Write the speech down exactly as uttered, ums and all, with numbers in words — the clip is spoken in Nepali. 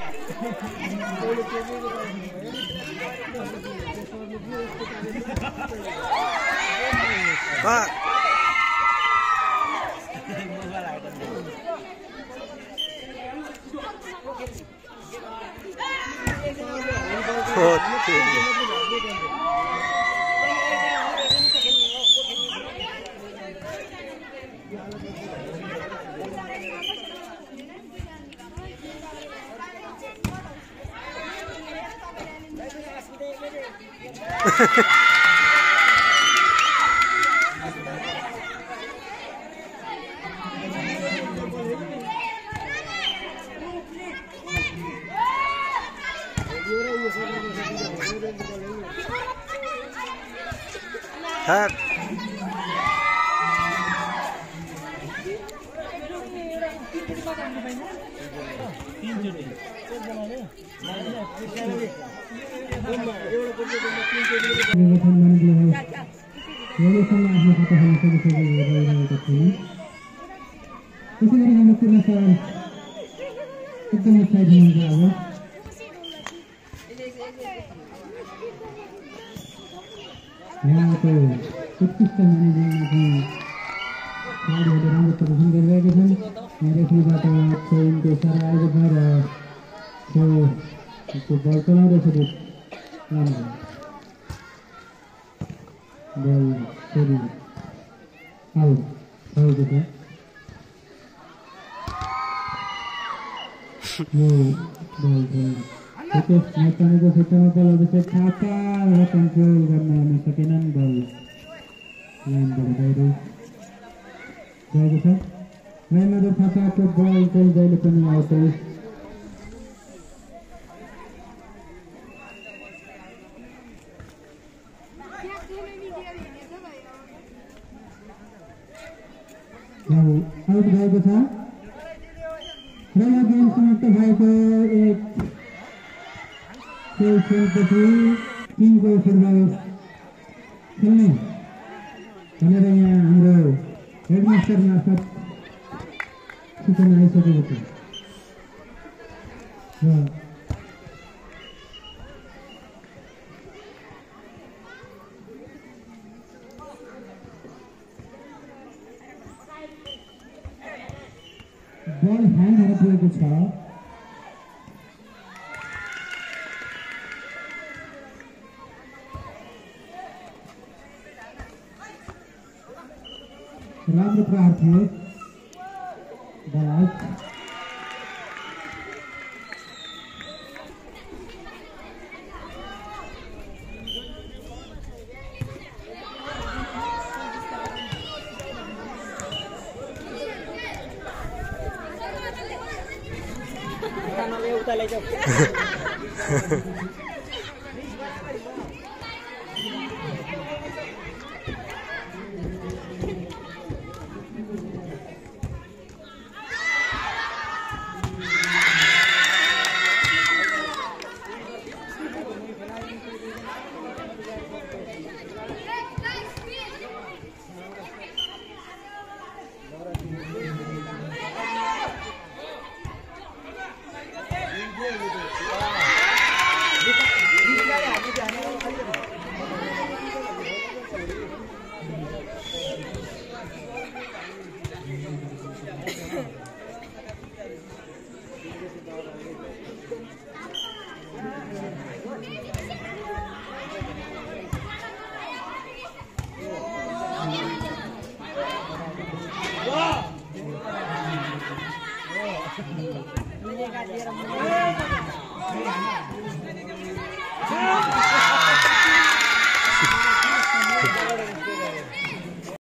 Hat. यहाँ तो उत्कृष्ट मानिने खेलाडीहरूले राम्रो प्रदर्शन गरिरहेका छन्। यहाँ रेफ्रीबाट इनको इसारा आएको छ र त्यो बल चलाउँदैछ। राम्रो बल फेरि आउट भएको छ। यो बल नेपालीको क्षेत्रमा बल अभिषेक थापा कन्ट्रोल गर्न सकेनन्। बल लाइनबाट बाहिर गएको छ। महेन्द्र थापाको बल चाहिँ जहिले पनि आउँछ। आउट भएको छ र यो गेम समाप्त भएको एक खेलपछि टिमको फुटबल खेल्ने भनेर यहाँ हाम्रो हेडमास्टर मार्फत सूचना आइसकेको छ र बल ह्यान्डहरू पुगेको छ। राम्रो प्रहार थियो। Ball out. उता ले जाओ।